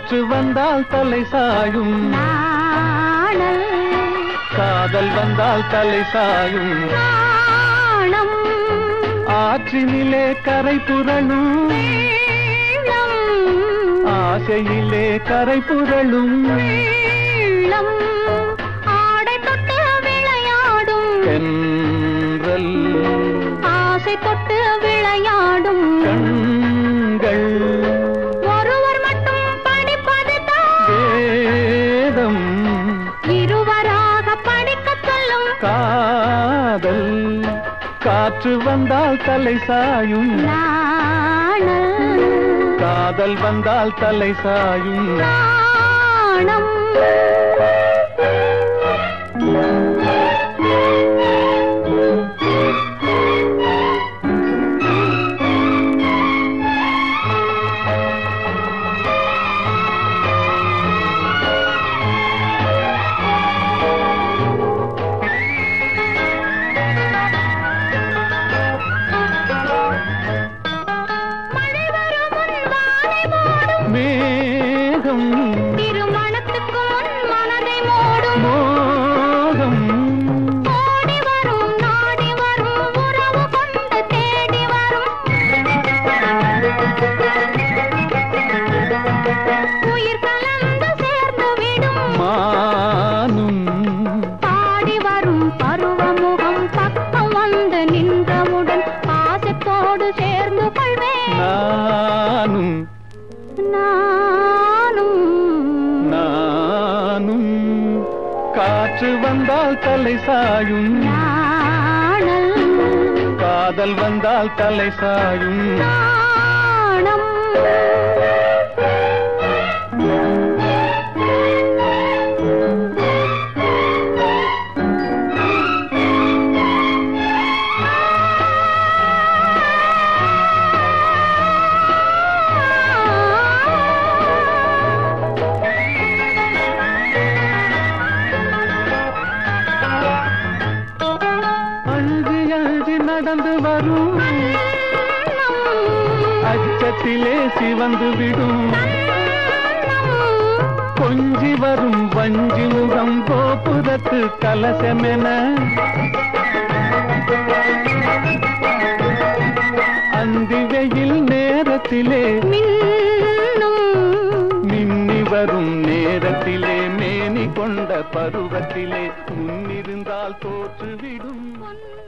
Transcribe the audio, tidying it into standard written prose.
காற்று வந்தால் தலை சாயும் நாணல், காதல் வந்தால் தலை சாயும் நாணம், ஆற்றினிலே கரை புரளும் வெள்ளம், ஆசையிலே கரை புரளும் வெள்ளம், ஆடை தொட்டு விளையாடும் தென்றல், ஆசை தொட்டு விளையாடும் கண்கள் ஒருவர் மட்டும் படிப்பதுதான் வேதம், இருவராக படிக்கச் சொல்லும் காதல். காற்று வந்தால் தலை சாயும் நாணல், காதல் வந்தால் தலை சாயும் நாணம். மேகம் திருமணத்துக்கு முன் மனதை மூடும் மோகம், ஓடி வரும் நாடி வரும் உறவு கொண்டு தேடி வரும் உயிர் கலந்து சேர்ந்து விடும் மானும் பாடி வரும் பருவமுகம் பக்கம் வந்து நின்றவுடன் பாசத்தோடு சேர்ந்து கொள்வேன் நானும் நானும். நானும். காற்று வந்தால் தலை சாயும் நாணல், காதல் வந்தால் தலை சாயும் நாணம். அழுதி அழுதி நடந்து வரும் அச்சத்திலே சிவந்து விடும் கொஞ்சி வரும் வஞ்சி முகம் கோபுரத்து கலசமென அந்தி வெயில் நேரத்திலே மின்னும் மின்னி வரும் நேரத்திலே மேனி கொண்ட பருவத்திலே முன்னிருந்தால் தோற்றுவிடும்